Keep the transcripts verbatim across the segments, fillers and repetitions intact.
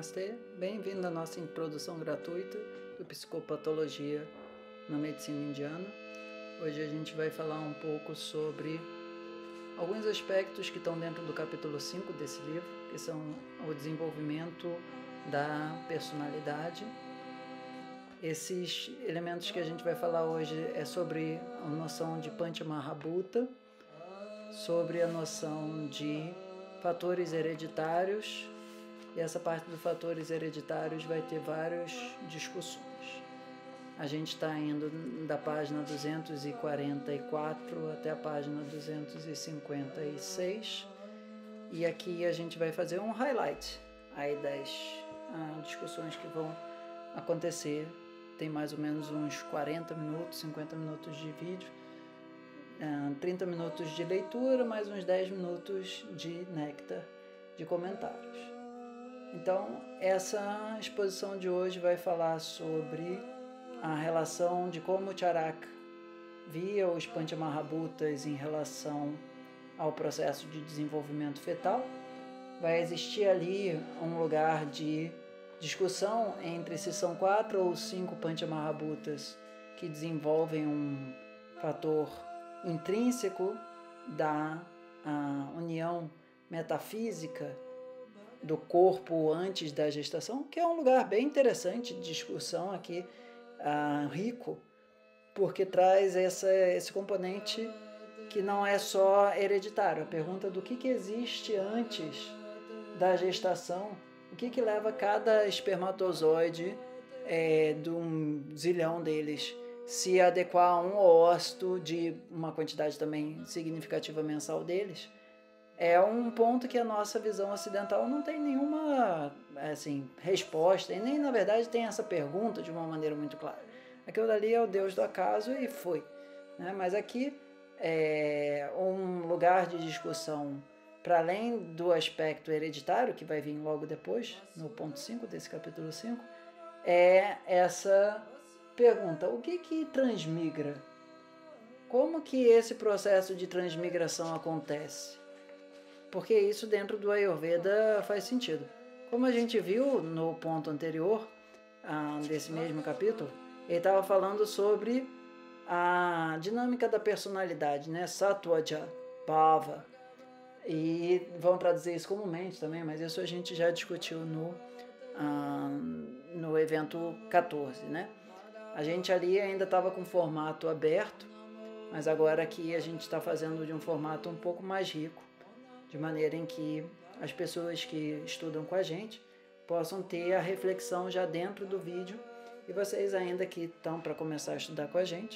Namastê, bem-vindo à nossa introdução gratuita do Psicopatologia na Medicina Indiana. Hoje a gente vai falar um pouco sobre alguns aspectos que estão dentro do capítulo cinco desse livro, que são o desenvolvimento da personalidade. Esses elementos que a gente vai falar hoje é sobre a noção de Panchamahabhuta, sobre a noção de fatores hereditários, e essa parte dos fatores hereditários vai ter várias discussões. A gente está indo da página duzentos e quarenta e quatro até a página duzentos e cinquenta e seis, e aqui a gente vai fazer um highlight aí das ah, discussões que vão acontecer. Tem mais ou menos uns quarenta minutos, cinquenta minutos de vídeo, ah, trinta minutos de leitura, mais uns dez minutos de néctar de comentários. Então, essa exposição de hoje vai falar sobre a relação de como o Charaka via os Panchamahabhutas em relação ao processo de desenvolvimento fetal. Vai existir ali um lugar de discussão entre se são quatro ou cinco Panchamahabhutas que desenvolvem um fator intrínseco da união metafísica do corpo antes da gestação, que é um lugar bem interessante de discussão aqui, uh, rico, porque traz essa, esse componente que não é só hereditário. A pergunta do que, que existe antes da gestação, o que, que leva cada espermatozoide, é, de um zilhão deles, se adequar a um ócito de uma quantidade também significativa mensal deles, é um ponto que a nossa visão ocidental não tem nenhuma assim, resposta, e nem, na verdade, tem essa pergunta de uma maneira muito clara. Aquilo dali é o Deus do acaso e foi. Né? Mas aqui é um lugar de discussão, para além do aspecto hereditário, que vai vir logo depois, no ponto cinco desse capítulo cinco, é essa pergunta: o que que transmigra? Como que esse processo de transmigração acontece? Porque isso dentro do Ayurveda faz sentido. Como a gente viu no ponto anterior, ah, desse mesmo capítulo, ele estava falando sobre a dinâmica da personalidade, né? Sattvaja, Bhava. E vão traduzir isso como mente também, mas isso a gente já discutiu no, ah, no evento quatorze, né? A gente ali ainda estava com formato aberto, mas agora aqui a gente está fazendo de um formato um pouco mais rico, de maneira em que as pessoas que estudam com a gente possam ter a reflexão já dentro do vídeo, e vocês ainda que estão para começar a estudar com a gente,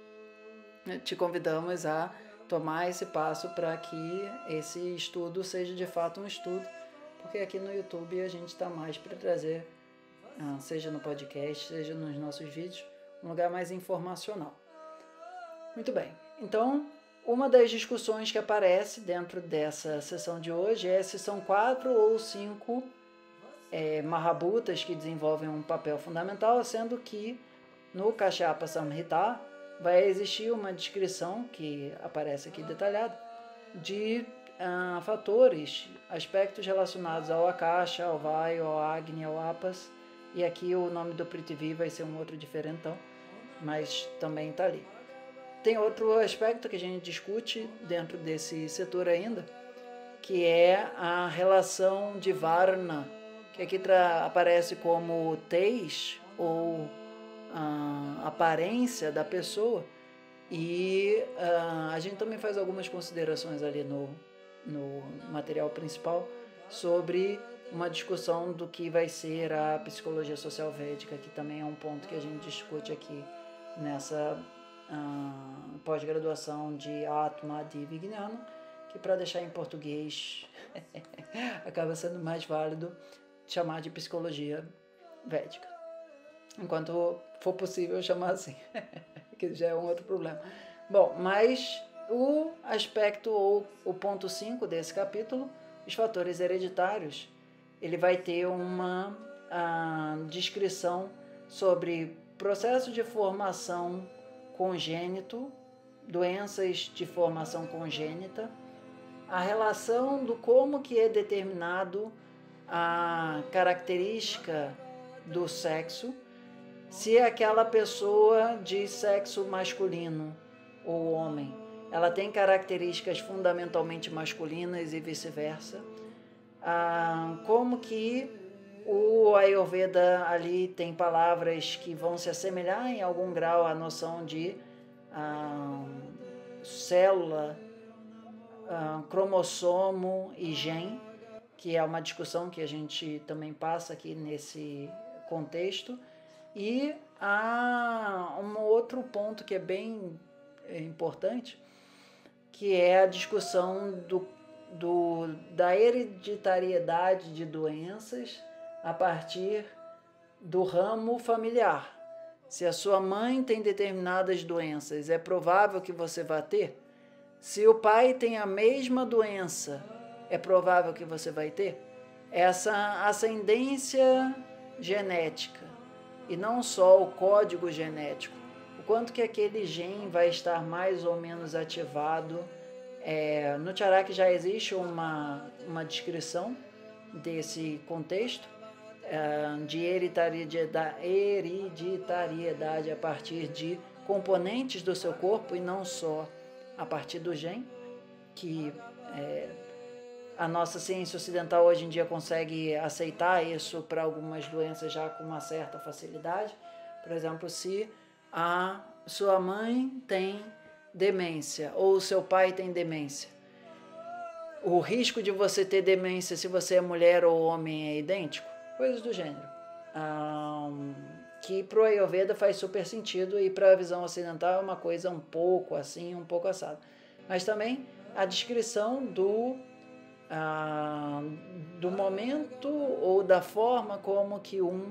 te convidamos a tomar esse passo para que esse estudo seja de fato um estudo, porque aqui no YouTube a gente está mais para trazer, seja no podcast, seja nos nossos vídeos, um lugar mais informacional. Muito bem, então uma das discussões que aparece dentro dessa sessão de hoje é se são quatro ou cinco é, Mahabhutas que desenvolvem um papel fundamental, sendo que no Kashyapa Samhita vai existir uma descrição, que aparece aqui detalhada, de ah, fatores, aspectos relacionados ao Akasha, ao Vayu, ao Agni, ao Apas, e aqui o nome do Prithvi vai ser um outro diferentão, mas também está ali. Tem outro aspecto que a gente discute dentro desse setor ainda, que é a relação de Varna, que aqui aparece como tez ou a aparência da pessoa, e a, a gente também faz algumas considerações ali no, no material principal sobre uma discussão do que vai ser a psicologia social védica, que também é um ponto que a gente discute aqui nessa Uh, pós-graduação de Atma de Vignana, que, para deixar em português acaba sendo mais válido chamar de psicologia védica, enquanto for possível chamar assim, que já é um outro problema. Bom, mas o aspecto ou o ponto cinco desse capítulo, os fatores hereditários, ele vai ter uma uh, descrição sobre processo de formação congênito, doenças de formação congênita, a relação do como que é determinado a característica do sexo, se aquela pessoa de sexo masculino ou homem, ela tem características fundamentalmente masculinas e vice-versa, ah, como que o Ayurveda ali tem palavras que vão se assemelhar em algum grau à noção de ah, célula, ah, cromossomo e gen, que é uma discussão que a gente também passa aqui nesse contexto. E há um outro ponto que é bem importante, que é a discussão do, do, da hereditariedade de doenças a partir do ramo familiar. Se a sua mãe tem determinadas doenças, é provável que você vá ter? Se o pai tem a mesma doença, é provável que você vai ter? Essa ascendência genética, e não só o código genético, o quanto que aquele gene vai estar mais ou menos ativado. É, no Charaka já existe uma, uma descrição desse contexto, é, de hereditariedade, hereditariedade a partir de componentes do seu corpo e não só a partir do gene, que é, a nossa ciência ocidental hoje em dia consegue aceitar isso para algumas doenças já com uma certa facilidade. Por exemplo, se a sua mãe tem demência ou o seu pai tem demência, o risco de você ter demência se você é mulher ou homem é idêntico? Coisas do gênero. Um, que para o Ayurveda faz super sentido e para a visão ocidental é uma coisa um pouco assim, um pouco assada. Mas também a descrição do Ah, do momento ou da forma como que um,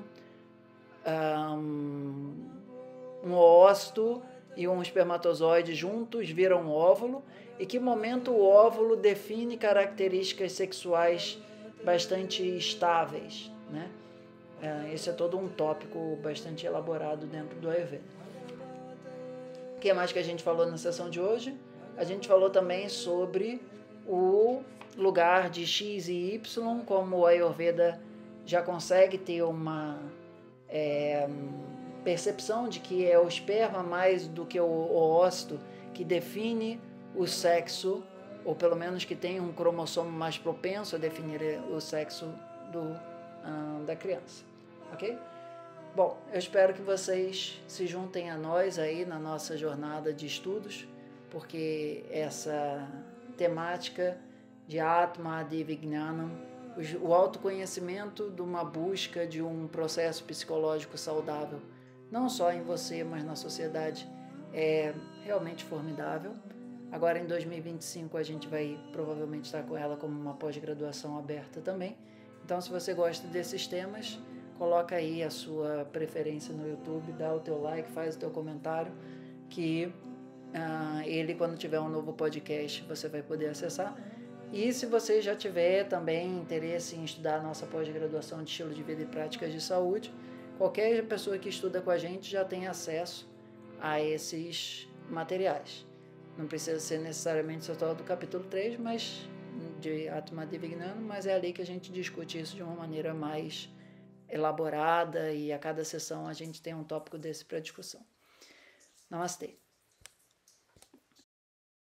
um, um óvulo e um espermatozoide juntos viram um óvulo, e que momento o óvulo define características sexuais bastante estáveis, né? Esse é todo um tópico bastante elaborado dentro do Ayurveda. O que mais que a gente falou na sessão de hoje? A gente falou também sobre o lugar de X e Y, como o Ayurveda já consegue ter uma é, percepção de que é o esperma mais do que o, o ócito que define o sexo, ou pelo menos que tem um cromossomo mais propenso a definir o sexo do, uh, da criança, ok? Bom, eu espero que vocês se juntem a nós aí na nossa jornada de estudos, porque essa temática de Atma Adivignanam, o autoconhecimento de uma busca de um processo psicológico saudável, não só em você, mas na sociedade, é realmente formidável. Agora em dois mil e vinte e cinco a gente vai provavelmente estar com ela como uma pós-graduação aberta também. Então, se você gosta desses temas, coloca aí a sua preferência no YouTube, dá o teu like, faz o teu comentário, que uh, ele, quando tiver um novo podcast, você vai poder acessar. E se você já tiver também interesse em estudar a nossa pós-graduação de estilo de vida e práticas de saúde, qualquer pessoa que estuda com a gente já tem acesso a esses materiais. Não precisa ser necessariamente só do capítulo três, mas de Atma Adivignanam, mas é ali que a gente discute isso de uma maneira mais elaborada, e a cada sessão a gente tem um tópico desse para discussão. Namastê.